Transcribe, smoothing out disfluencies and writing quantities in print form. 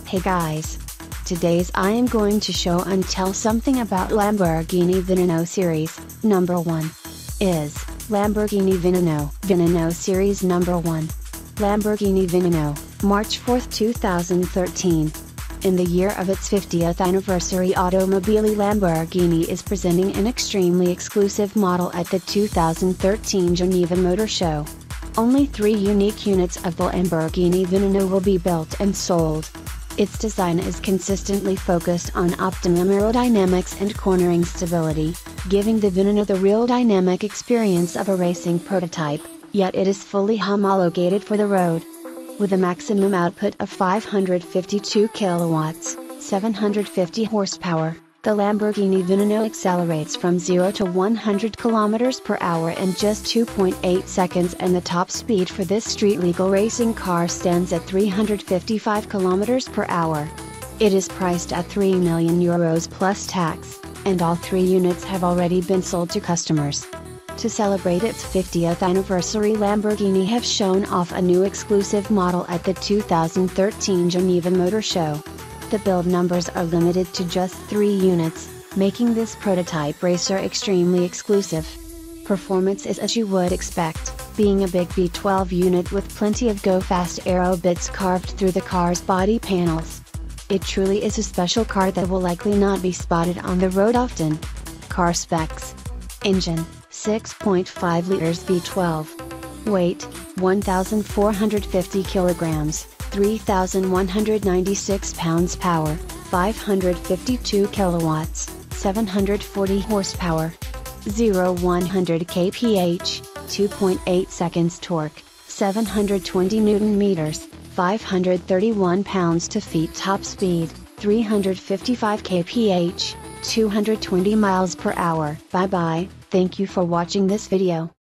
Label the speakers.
Speaker 1: Hey guys! Today's I am going to show and tell something about Lamborghini Veneno Series. Number 1 is Lamborghini Veneno. Veneno Series Number 1. Lamborghini Veneno, March 4, 2013. In the year of its 50th anniversary, Automobili Lamborghini is presenting an extremely exclusive model at the 2013 Geneva Motor Show. Only 3 unique units of the Lamborghini Veneno will be built and sold. Its design is consistently focused on optimum aerodynamics and cornering stability, giving the Veneno the real dynamic experience of a racing prototype, yet it is fully homologated for the road. With a maximum output of 552 kilowatts, 750 horsepower, the Lamborghini Veneno accelerates from 0 to 100 km per hour in just 2.8 seconds, and the top speed for this street-legal racing car stands at 355 km per hour. It is priced at €3 million plus tax, and all 3 units have already been sold to customers. To celebrate its 50th anniversary, Lamborghini have shown off a new exclusive model at the 2013 Geneva Motor Show. The build numbers are limited to just 3 units, making this prototype racer extremely exclusive. Performance is as you would expect, being a big V12 unit with plenty of go-fast aero bits carved through the car's body panels. It truly is a special car that will likely not be spotted on the road often. Car specs: engine, 6.5 liters V12. Weight, 1,450 kilograms. 3,196 pounds. Power, 552 kilowatts, 740 horsepower. 0-100 kph, 2.8 seconds. Torque, 720 Newton meters, 531 pounds to feet. Top speed, 355 kph, 220 miles per hour. Bye bye, thank you for watching this video.